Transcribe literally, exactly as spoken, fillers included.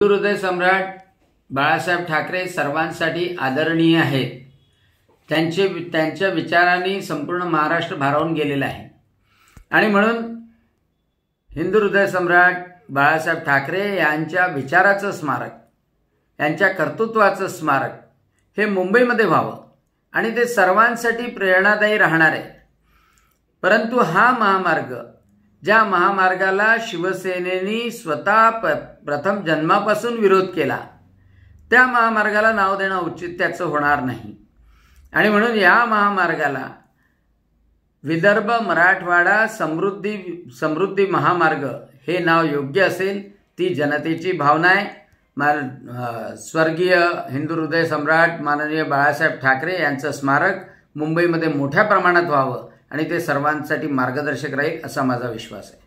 हृदय सम्राट बाळासाहेब ठाकरे सर्वांसाठी आदरणीय आहेत। त्यांचे त्यांच्या विचारांनी संपूर्ण महाराष्ट्र भारावून गेलेला आहे आणि म्हणून हिंदू हृदय सम्राट बाळासाहेब ठाकरे यांच्या विचाराचं स्मारक, यांच्या कर्तृत्वाचं स्मारक हे मुंबईमध्ये व्हावं आणि ते सर्वांसाठी प्रेरणादायी राहणार आहे। परंतु हा महामार्ग, ज्या महामार्गाला शिवसेनेने स्वतः प्रथम जन्मापासून विरोध केला, त्या महामार्गाला नाव देणं औचित्याचं होणार नाही आणि म्हणून या महामार्गाला विदर्भ मराठवाडा समृद्धी समृद्धी महामार्ग हे नाव योग्य असेल। ती जनतेची भावना आहे। स्वर्गीय हिंदू हृदय सम्राट माननीय बाळासाहेब ठाकरे यांचं स्मारक मुंबईमध्ये मोठ्या प्रमाणात व्हावं आणि ते सर्वांसाठी मार्गदर्शक राहील असा माझा विश्वास आहे।